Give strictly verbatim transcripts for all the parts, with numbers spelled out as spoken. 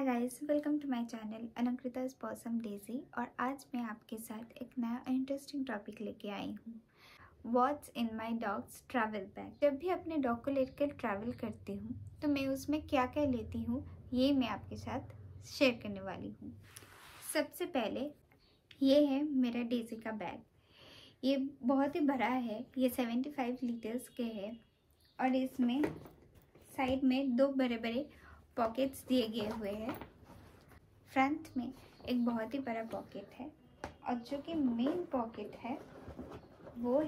Guys, welcome to my channel Alankrita's possum daisy. और आज मैं आपके साथ एक नया इंटरेस्टिंग टॉपिक लेके आई हूँ, what's in my dog's travel bag. जब भी अपने डॉग को लेकर ट्रैवल करती हूँ तो मैं उसमें क्या क्या लेती हूँ ये मैं आपके साथ शेयर करने वाली हूँ। सबसे पहले ये है मेरा डेजी का बैग। ये बहुत ही बड़ा है, ये सेवेंटी फाइव लीटर्स के है और इसमें साइड में दो बड़े बड़े पॉकेट्स दिए गए हुए हैं। फ्रंट में एक बहुत ही बड़ा पॉकेट है और जो कि मेन पॉकेट है वो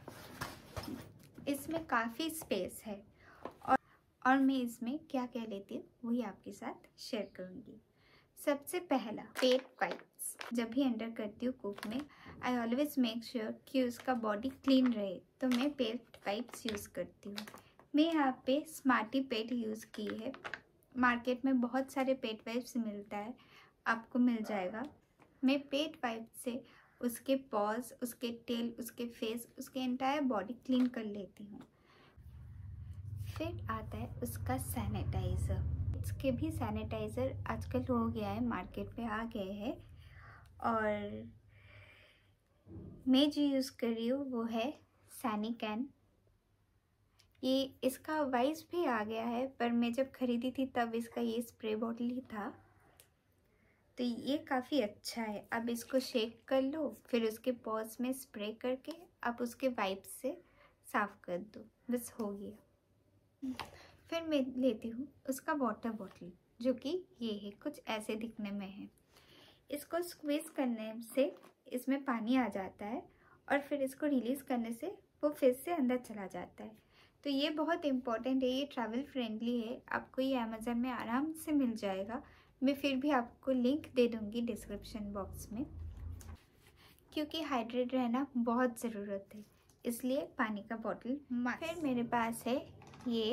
इसमें काफ़ी स्पेस है। और और मैं इसमें क्या क्या लेती हूँ वही आपके साथ शेयर करूँगी। सबसे पहला पेट वाइप्स। जब भी एंटर करती हूँ कुक में, आई ऑलवेज मेक श्योर कि उसका बॉडी क्लीन रहे, तो मैं पेट वाइप्स यूज़ करती हूँ। मैं यहाँ पे स्मार्टी पेट यूज़ की है। मार्केट में बहुत सारे पेट वाइप्स मिलता है, आपको मिल जाएगा। मैं पेट वाइप से उसके पॉज, उसके टेल, उसके फेस, उसके एंटायर बॉडी क्लीन कर लेती हूँ। फिर आता है उसका सैनिटाइज़र। इसके भी सैनिटाइज़र आजकल हो गया है, मार्केट में आ गए हैं। और मैं जो यूज़ कर रही हूँ वो है सैनिकैन। ये इसका वाइस भी आ गया है, पर मैं जब खरीदी थी तब इसका ये स्प्रे बॉटल ही था, तो ये काफ़ी अच्छा है। अब इसको शेक कर लो, फिर उसके पॉज में स्प्रे करके आप उसके वाइप से साफ़ कर दो, बस हो गया। फिर मैं लेती हूँ उसका वाटर बॉटल, जो कि ये है, कुछ ऐसे दिखने में है। इसको स्क्वीज़ करने से इसमें पानी आ जाता है और फिर इसको रिलीज़ करने से वो फिर से अंदर चला जाता है। तो ये बहुत इम्पॉर्टेंट है, ये ट्रैवल फ्रेंडली है, आपको ये अमेज़न में आराम से मिल जाएगा। मैं फिर भी आपको लिंक दे दूँगी डिस्क्रिप्शन बॉक्स में, क्योंकि हाइड्रेट रहना बहुत ज़रूरत है, इसलिए पानी का बॉटल मस्ट। फिर मेरे पास है ये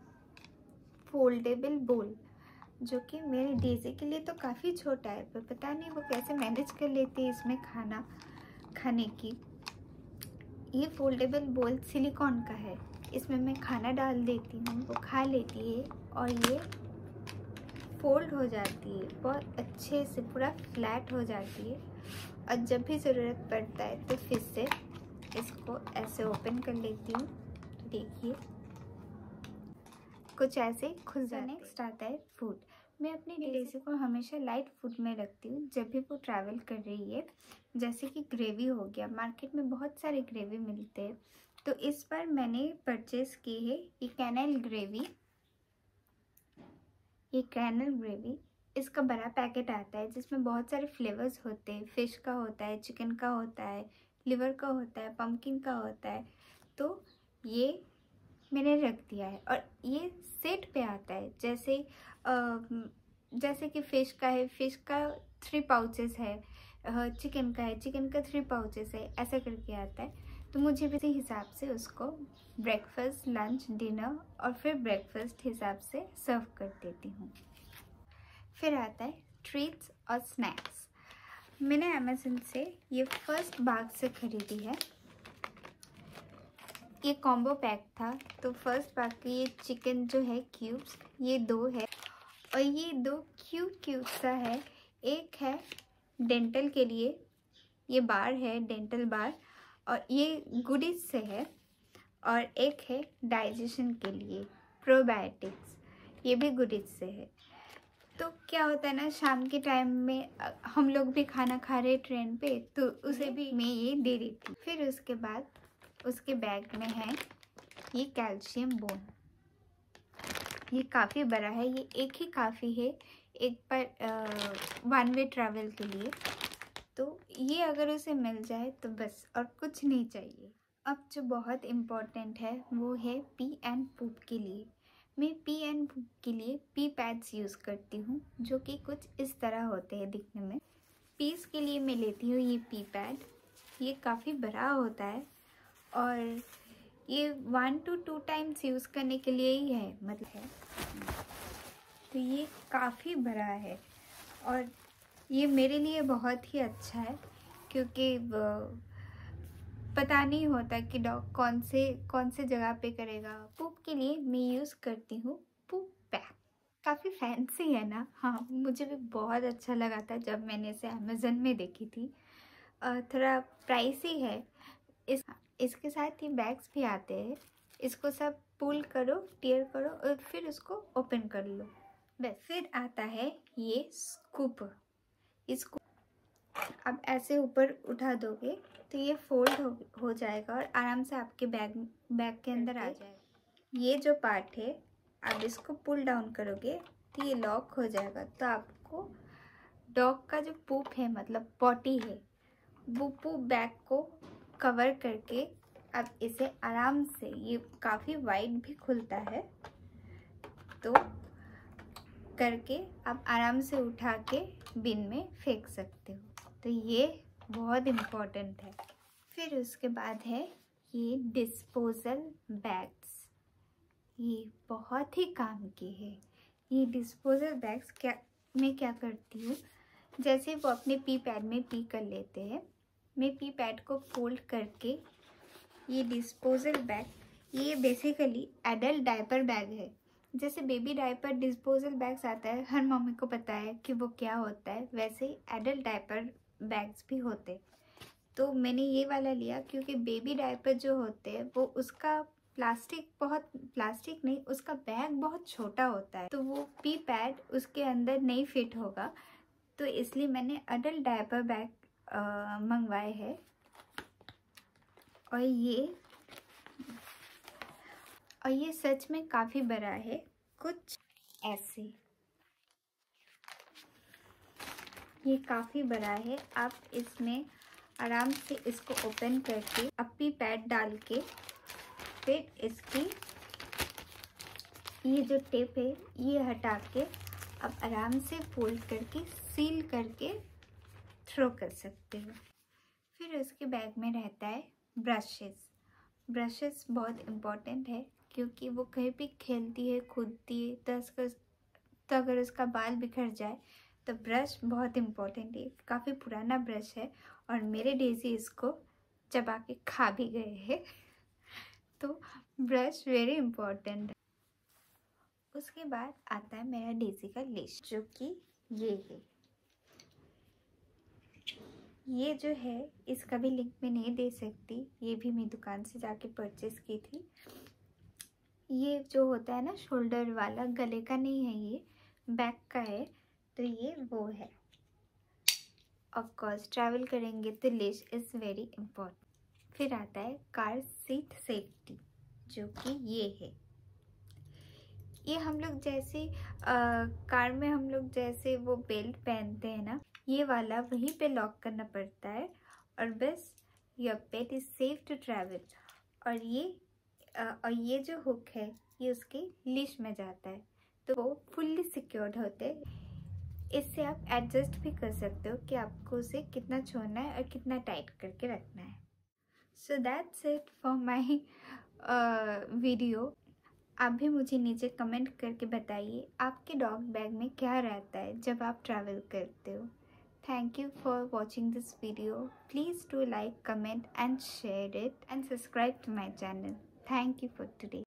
फोल्डेबल बोल, जो कि मेरे डेजी के लिए तो काफ़ी छोटा है, पर पता नहीं वो कैसे मैनेज कर लेती है इसमें खाना खाने की। ये फोल्डेबल बोल सिलिकॉन का है, इसमें मैं खाना डाल देती हूँ, वो खा लेती है और ये फोल्ड हो जाती है, बहुत अच्छे से पूरा फ्लैट हो जाती है। और जब भी ज़रूरत पड़ता है तो फिर से इसको ऐसे ओपन कर लेती हूँ, तो देखिए कुछ ऐसे खुल जाता है। नेक्स्ट आता है फूड। मैं अपनी डेजी को हमेशा लाइट फूड में रखती हूँ जब भी वो ट्रैवल कर रही है। जैसे कि ग्रेवी हो गया, मार्केट में बहुत सारे ग्रेवी मिलते हैं, तो इस बार मैंने परचेज़ की है ये कैनल ग्रेवी। ये कैनल ग्रेवी, इसका बड़ा पैकेट आता है जिसमें बहुत सारे फ्लेवर्स होते हैं। फ़िश का होता है, चिकन का होता है, लिवर का होता है, पम्पकिन का होता है। तो ये मैंने रख दिया है और ये सेट पे आता है। जैसे आ, जैसे कि फ़िश का है, फ़िश का थ्री पाउचेस है, चिकन का है, चिकन का थ्री पाउचेस है, ऐसा करके आता है। तो मुझे भी इसी हिसाब से उसको ब्रेकफास्ट, लंच, डिनर और फिर ब्रेकफास्ट हिसाब से सर्व कर देती हूँ। फिर आता है ट्रीट्स और स्नैक्स। मैंने अमेज़न से ये फर्स्ट बाग से ख़रीदी है। ये कॉम्बो पैक था, तो फर्स्ट बाग के ये चिकन जो है क्यूब्स, ये दो है और ये दो क्यूट क्यूट सा है। एक है डेंटल के लिए, ये बार है डेंटल बार, और ये गुडीज से है। और एक है डाइजेशन के लिए प्रोबायोटिक्स, ये भी गुडीज से है। तो क्या होता है ना, शाम के टाइम में हम लोग भी खाना खा रहे ट्रेन पे, तो उसे भी मैं ये दे देती। फिर उसके बाद उसके बैग में है ये कैल्शियम बोन। ये काफ़ी बड़ा है, ये एक ही काफ़ी है एक पर वन वे ट्रैवल के लिए। तो ये अगर उसे मिल जाए तो बस, और कुछ नहीं चाहिए। अब जो बहुत इम्पॉर्टेंट है वो है पी एंड पूप के लिए। मैं पी एंड पूप के लिए पी पैड्स यूज़ करती हूँ, जो कि कुछ इस तरह होते हैं दिखने में। पीस के लिए मैं लेती हूँ ये पी पैड। ये काफ़ी बड़ा होता है और ये one two two times use करने के लिए ही है, मतलब है। तो ये काफ़ी बड़ा है और ये मेरे लिए बहुत ही अच्छा है, क्योंकि पता नहीं होता कि डॉग कौन से कौन से जगह पे करेगा। पूप के लिए मैं यूज़ करती हूँ पूप पैक। काफ़ी फैंसी है ना। हाँ, मुझे भी बहुत अच्छा लगा था जब मैंने इसे अमेज़न में देखी थी। अ, थोड़ा प्राइसी है। इस इसके साथ ही बैग्स भी आते हैं। इसको सब पुल करो, टियर करो और फिर उसको ओपन कर लो बस। फिर आता है ये स्कूपर। इसको अब ऐसे ऊपर उठा दोगे तो ये फोल्ड हो, हो जाएगा और आराम से आपके बैग बैग के अंदर आ जाएगा। ये जो पार्ट है, आप इसको पुल डाउन करोगे तो ये लॉक हो जाएगा। तो आपको डॉग का जो पूप है, मतलब पॉटी है, वो पूप बैग को कवर करके अब इसे आराम से, ये काफ़ी वाइड भी खुलता है, तो करके आप आराम से उठा के बिन में फेंक सकते हो। तो ये बहुत इम्पोर्टेंट है। फिर उसके बाद है ये डिस्पोजल बैग्स। ये बहुत ही काम की है। ये डिस्पोजल बैग्स क्या मैं क्या करती हूँ, जैसे वो अपने पी पैड में पी कर लेते हैं, मैं पी पैड को फोल्ड करके ये डिस्पोजल बैग, ये बेसिकली एडल्ट डायपर बैग है। जैसे बेबी डायपर डिस्पोजल बैग्स आता है, हर मम्मी को पता है कि वो क्या होता है, वैसे ही एडल्ट डायपर बैग्स भी होते। तो मैंने ये वाला लिया क्योंकि बेबी डायपर जो होते हैं वो उसका प्लास्टिक बहुत प्लास्टिक नहीं उसका बैग बहुत छोटा होता है, तो वो पी पैड उसके अंदर नहीं फिट होगा। तो इसलिए मैंने एडल्ट डायपर बैग मंगवाए हैं। और ये और ये सच में काफ़ी बड़ा है, कुछ ऐसे। ये काफ़ी बड़ा है। आप इसमें आराम से इसको ओपन करके अपनी पैड डाल के फिर इसकी ये जो टेप है ये हटा के आप आराम से फोल्ड करके सील करके थ्रो कर सकते हो। फिर उसके बैग में रहता है ब्रशेस। ब्रशेस बहुत इम्पॉर्टेंट है क्योंकि वो कहीं भी खेलती है, कूदती है, तो उसका तो अगर उसका बाल बिखर जाए तो ब्रश बहुत इम्पॉर्टेंट है। काफ़ी पुराना ब्रश है और मेरे डेज़ी इसको चबा के खा भी गए हैं। तो ब्रश वेरी इम्पॉर्टेंट है। उसके बाद आता है मेरा डेज़ी का लिस्ट, जो कि ये है। ये जो है इसका भी लिंक मैं नहीं दे सकती, ये भी मैं दुकान से जाके परचेज़ की थी। ये जो होता है ना शोल्डर वाला, गले का नहीं है, ये बैक का है। तो ये वो है। ऑफ कोर्स ट्रैवल करेंगे तो लिस्ट इज़ वेरी इम्पोर्टेंट। फिर आता है कार सीट सेफ्टी, जो कि ये है। ये हम लोग जैसे आ, कार में हम लोग जैसे वो बेल्ट पहनते हैं ना, ये वाला वहीं पे लॉक करना पड़ता है और बस your pet is safe to travel. और ये आ, और ये जो हुक है ये उसके लीश में जाता है, तो वो फुल्ली सिक्योर्ड होते हैं। इससे आप एडजस्ट भी कर सकते हो कि आपको उसे कितना छोड़ना है और कितना टाइट करके रखना है। So that's it for my video. आप भी मुझे नीचे कमेंट करके बताइए आपके डॉग बैग में क्या रहता है जब आप ट्रैवल करते हो। Thank you for watching this video. Please do like, comment and share it and subscribe to my channel. Thank you for today.